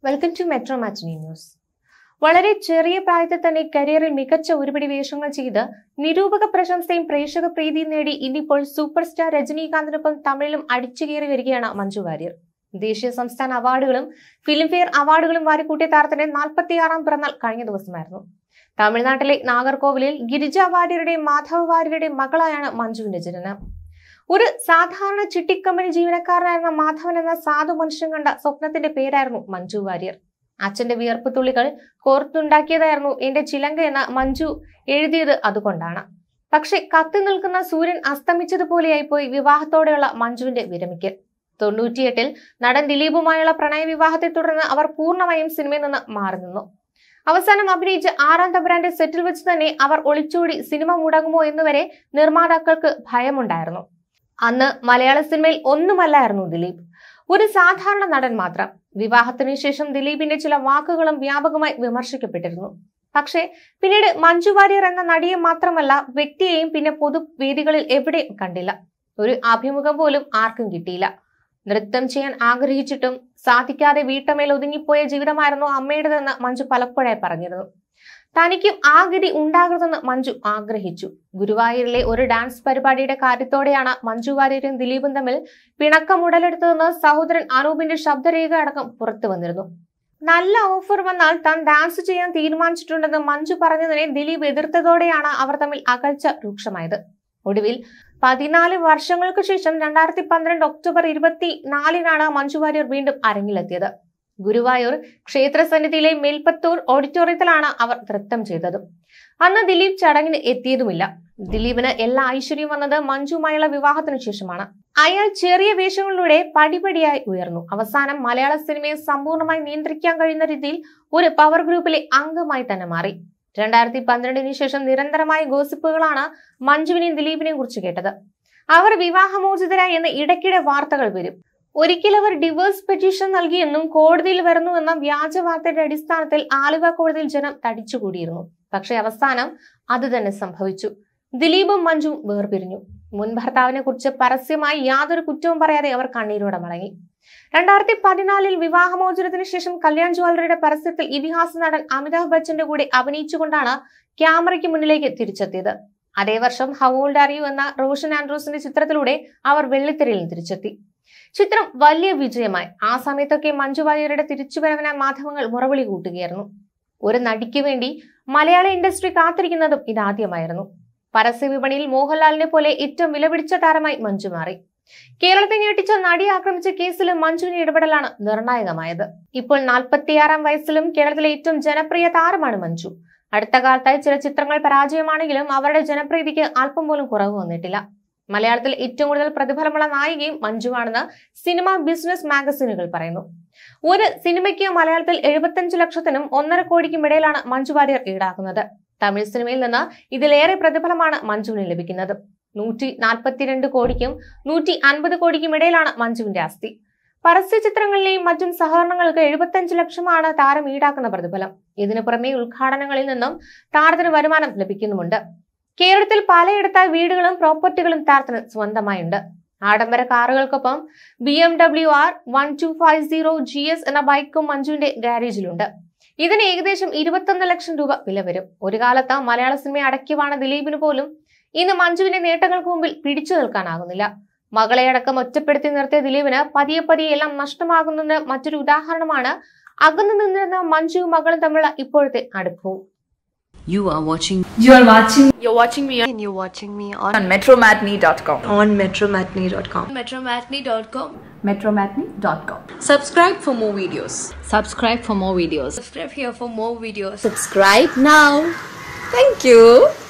Welcome to metro matinee news. വളരെ ചെറിയ പ്രായത്തിൽ തന്നെ കരിയറിൽ മികച്ച ഒരുപിടി വേഷങ്ങൾ ചെയ്ത് നിരൂപക പ്രശംസയും പ്രേക്ഷക പ്രീതിയും നേടി ഇന്നിപ്പോൾ സൂപ്പർ സ്റ്റാർ രജനീകാന്തിനൊപ്പം തമിഴിലും അടിച്ചുകയറി വരികയാണ് മഞ്ജു വാര്യർ. ദേശീയ സംസ്ഥാന അവാർഡുകളും ഫിലിംഫെയർ അവാർഡുകളും വാരിക്കൂട്ടിയ താരത്തിന്റെ 46-ാം പിറന്നാൾ കഴിഞ്ഞ ദിവസമായിരുന്നു. തമിഴ്നാട്ടിലെ നാഗർകോവിലിൽ ഗിരിജ വാര്യരുടെയും മാധവ വാര്യരുടെയും മകളായാണ് മഞ്ജുവിന്റെ ജനനം. ഒരു സാധാരണ ചിട്ടിക്കമ്പനി ജീവനക്കാരനായിരുന്ന മാധവൻ എന്ന സാധു മനുഷ്യൻ കണ്ട സ്വപ്നത്തിന്റെ പേരായിരുന്നു മഞ്ജു വാര്യർ. അച്ഛന്റെ വിയർപ്പ് തുള്ളികൾ കോർത്തുണ്ടാക്കിയതായിരുന്നു എന്റെ ചിലങ്ക എന്ന മഞ്ജു എഴുതിയത് അതുകൊണ്ടാണ്. പക്ഷെ കത്തി നിൽക്കുന്ന സൂര്യൻ അസ്തമിച്ചതുപോലെയായിപ്പോയി വിവാഹത്തോടെയുള്ള മഞ്ജുവിന്റെ വിരമിക്കൽ. 98-ൽ നടൻ ദിലീപുമായുള്ള പ്രണയവിവാഹത്തെ തുടർന്ന് അവർ പൂർണ്ണമായും സിനിമയിൽ നിന്ന് മാറി നിന്നു. അവസാനം അഭിനയിച്ച 6-ാം തമ്പുരാന്റെ സെറ്റിൽ വെച്ച് തന്നെ അവർ ഒളിച്ചോടി സിനിമ മുടങ്ങുമോ എന്നുവരെ നിർമ്മാതാക്കൾക്ക് ഭയമുണ്ടായിരുന്നു. അന്ന് മലയാള സിനിമയിൽ ഒന്നുമല്ലായിരുന്നു ദിലീപ്, ഒരു സാധാരണ നടൻ മാത്രം. വിവാഹത്തിന് ശേഷം ദിലീപിന്റെ ചില വാക്കുകളും വ്യാപകമായി വിമർശിക്കപ്പെട്ടിരുന്നു. പക്ഷേ പിന്നീട് മഞ്ജു വാര്യർ എന്ന നടിയെ മാത്രമല്ല, വ്യക്തിയെയും പിന്നെ പൊതുവേദികളിൽ എവിടെയും കണ്ടില്ല. ഒരു അഭിമുഖം പോലും ആർക്കും കിട്ടിയില്ല. നൃത്തം ചെയ്യാൻ ആഗ്രഹിച്ചിട്ടും സാധിക്കാതെ വീട്ടമേൽ ഒതുങ്ങിപ്പോയ ജീവിതമായിരുന്നു അമ്മയുടേതെന്ന് മഞ്ജു പലപ്പോഴായി പറഞ്ഞിരുന്നു. തനിക്കും ആ ഗതി ഉണ്ടാകരുതെന്ന് മഞ്ജു ആഗ്രഹിച്ചു. ഗുരുവായൂരിലെ ഒരു ഡാൻസ് പരിപാടിയുടെ കാര്യത്തോടെയാണ് മഞ്ജു വാര്യരും ദിലീപും തമ്മിൽ പിണക്കം ഉടലെടുത്തതെന്ന് സഹോദരൻ അനൂപിന്റെ ശബ്ദരേഖ അടക്കം പുറത്തു വന്നിരുന്നു. നല്ല ഓഫർ വന്നാൽ താൻ ഡാൻസ് ചെയ്യാൻ തീരുമാനിച്ചിട്ടുണ്ടെന്ന് മഞ്ജു പറഞ്ഞതിനെ ദിലീപ് എതിർത്തതോടെയാണ് അവർ തമ്മിൽ അകൽച്ച രൂക്ഷമായത്. ഒടുവിൽ 14 വർഷങ്ങൾക്ക് ശേഷം 2012 ഒക്ടോബർ 24-നാണ് മഞ്ജു വാര്യർ വീണ്ടും അരങ്ങിലെത്തിയത്. ഗുരുവായൂർ ക്ഷേത്രസന്നിധിയിലെ മേൽപ്പത്തൂർ ഓഡിറ്റോറിയത്തിലാണ് അവർ നൃത്തം ചെയ്തത്. അന്ന് ദിലീപ് ചടങ്ങിന് എത്തിയതുമില്ല. ദിലീപിന് എല്ലാ ഐശ്വര്യം വന്നത് മഞ്ജുവുമായുള്ള വിവാഹത്തിനു ശേഷമാണ്. അയാൾ ചെറിയ വേഷങ്ങളിലൂടെ പടിപടിയായി ഉയർന്നു. അവസാനം മലയാള സിനിമയെ സമ്പൂർണ്ണമായി നിയന്ത്രിക്കാൻ കഴിയുന്ന രീതിയിൽ ഒരു പവർ ഗ്രൂപ്പിലെ അംഗമായി തന്നെ മാറി. 2012-ന് ശേഷം നിരന്തരമായ ഗോസിപ്പുകളാണ് മഞ്ജുവിനെയും ദിലീപിനെയും കുറിച്ച് കേട്ടത്. അവർ വിവാഹമോചിതരായി എന്ന് ഇടയ്ക്കിടെ വാർത്തകൾ വരും. ഒരിക്കൽ അവർ ഡിവോഴ്സ് പെറ്റീഷൻ നൽകിയെന്നും കോടതിയിൽ വരുന്നുവെന്ന വ്യാജ വാർത്തയുടെ അടിസ്ഥാനത്തിൽ ആലുവ കോടതിയിൽ ജനം തടിച്ചുകൂടിയിരുന്നു. പക്ഷേ അവസാനം അത് തന്നെ സംഭവിച്ചു. ദിലീപും മഞ്ജുവും വേർപിരിഞ്ഞു. മുൻ ഭർത്താവിനെ കുറിച്ച് പരസ്യമായി യാതൊരു കുറ്റവും പറയാതെ അവർ കണ്ണീരോടെ മടങ്ങി. 2014-ൽ വിവാഹമോചനത്തിന് ശേഷം കല്യാൺ ജ്വല്ലറിയുടെ പരസ്യത്തിൽ ഇതിഹാസ നടൻ അമിതാഭ് ബച്ചന്റെ കൂടെ അഭിനയിച്ചുകൊണ്ടാണ് ക്യാമറയ്ക്ക് മുന്നിലേക്ക് തിരിച്ചെത്തിയത്. അതേ വർഷം ഹൗ ഓൾഡ് ആർ യു എന്ന റോഷൻ ആൻഡ്രൂസിന്റെ ചിത്രത്തിലൂടെ അവർ വെള്ളിത്തിരയിൽ തിരിച്ചെത്തി. ചിത്രം വലിയ വിജയമായി. ആ സമയത്തൊക്കെ മഞ്ജു വാര്യരുടെ തിരിച്ചുവരവിനായി മാധ്യമങ്ങൾ മുറവിളി കൂട്ടുകയായിരുന്നു. ഒരു നടിക്ക് വേണ്ടി മലയാള ഇൻഡസ്ട്രി കാത്തിരിക്കുന്നതും ഇതാദ്യമായിരുന്നു. പരസ്യ വിപണിയിൽ മോഹൻലാലിനെ പോലെ ഏറ്റവും വിലപിടിച്ച താരമായി മഞ്ജു മാറി. കേരളത്തെ ഞെട്ടിച്ച നടിയെ ആക്രമിച്ച കേസിൽ മഞ്ജുവിന്റെ ഇടപെടലാണ് നിർണായകമായത്. ഇപ്പോൾ 46-ാം വയസ്സിലും കേരളത്തിലെ ഏറ്റവും ജനപ്രിയ താരമാണ് മഞ്ജു. അടുത്ത കാലത്തായി ചില ചിത്രങ്ങൾ പരാജയമാണെങ്കിലും അവരുടെ ജനപ്രീതിക്ക് അല്പം പോലും കുറവ് വന്നിട്ടില്ല. മലയാളത്തിൽ ഏറ്റവും കൂടുതൽ പ്രതിഫലമുള്ള നായികയും മഞ്ജുവാണെന്ന് സിനിമ ബിസിനസ് മാഗസിനുകൾ പറയുന്നു. ഒരു സിനിമയ്ക്ക് മലയാളത്തിൽ 75 ലക്ഷത്തിനും 1.5 കോടിക്കും ഇടയിലാണ് മഞ്ജു വാര്യർ ഈടാക്കുന്നത്. തമിഴ് സിനിമയിൽ നിന്ന് ഇതിലേറെ പ്രതിഫലമാണ് മഞ്ജുവിന് ലഭിക്കുന്നത്. 142 കോടിക്കും 150 കോടിക്കും ഇടയിലാണ് മഞ്ജുവിന്റെ ആസ്തി. പരസ്യ ചിത്രങ്ങളിലെയും മറ്റും സഹകരണങ്ങൾക്ക് 75 ലക്ഷമാണ് താരം ഈടാക്കുന്ന പ്രതിഫലം. ഇതിനു പുറമെ ഉദ്ഘാടനങ്ങളിൽ നിന്നും താരത്തിന് വരുമാനം ലഭിക്കുന്നുമുണ്ട്. കേരളത്തിൽ പലയിടത്തായി വീടുകളും പ്രോപ്പർട്ടികളും താരത്തിന് സ്വന്തമായുണ്ട്. ആഡംബര കാറുകൾക്കൊപ്പം BMW R1250 GS എന്ന ബൈക്കും മഞ്ജുവിന്റെ ഗാരേജിലുണ്ട്. ഇതിന് ഏകദേശം 21 ലക്ഷം രൂപ വില വരും. ഒരു കാലത്ത് മലയാള സിനിമയെ അടക്കിവാണ് ദിലീപിന് പോലും ഇന്ന് മഞ്ജുവിന്റെ നേട്ടങ്ങൾക്ക് മുമ്പിൽ പിടിച്ചു നിൽക്കാനാകുന്നില്ല. മകളെ അടക്കം ഒറ്റപ്പെടുത്തി നിർത്തിയ ദിലീപിന് പതിയെ പതിയെ എല്ലാം നഷ്ടമാകുന്നതിന് മറ്റൊരു ഉദാഹരണമാണ് അകന്നു നിന്നിരുന്ന മഞ്ജുവും മകളും തമ്മിലുള്ള ഇപ്പോഴത്തെ അടുപ്പവും. You're watching me on metromatney.com. metromatney.com. Subscribe for more videos. Subscribe here for more videos. Subscribe now. Thank you.